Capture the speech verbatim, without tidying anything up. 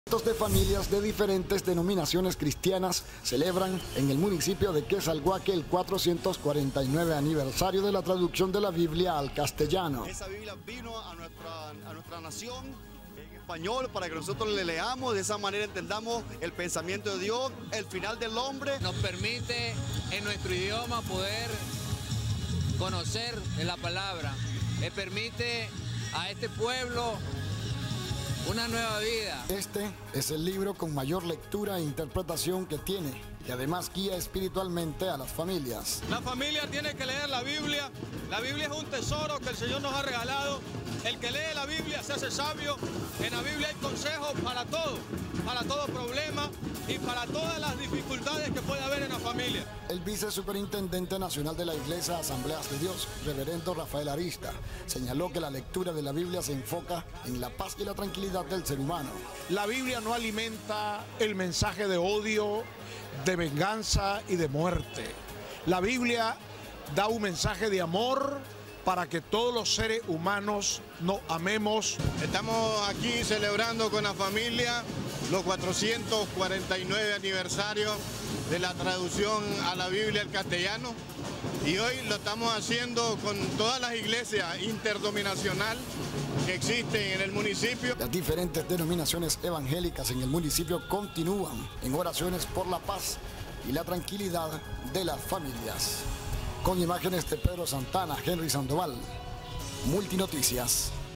Cientos de familias de diferentes denominaciones cristianas celebran en el municipio de Quesalguaque el cuatrocientos cuarenta y nueve aniversario de la traducción de la Biblia al castellano. Esa Biblia vino a nuestra, a nuestra nación en español para que nosotros le leamos, de esa manera entendamos el pensamiento de Dios, el final del hombre. Nos permite en nuestro idioma poder conocer la palabra, le permite a este pueblo una nueva vida. Este es el libro con mayor lectura e interpretación que tiene y además guía espiritualmente a las familias. La familia tiene que leer la Biblia. La Biblia es un tesoro que el Señor nos ha regalado. El que lee la Biblia se hace sabio. En la Biblia hay consejos para todo, para todo problema y para todas las dificultades que puede haber en la familia. El vicesuperintendente nacional de la Iglesia Asambleas de Dios, reverendo Rafael Arista, señaló que la lectura de la Biblia se enfoca en la paz y la tranquilidad del ser humano. La Biblia no alimenta el mensaje de odio, de venganza y de muerte. La Biblia da un mensaje de amor para que todos los seres humanos nos amemos. Estamos aquí celebrando con la familia los cuatrocientos cuarenta y nueve aniversarios de la traducción a la Biblia al castellano y hoy lo estamos haciendo con todas las iglesias interdominacional que existen en el municipio. Las diferentes denominaciones evangélicas en el municipio continúan en oraciones por la paz y la tranquilidad de las familias. Con imágenes de Pedro Santana, Henry Sandoval, Multinoticias.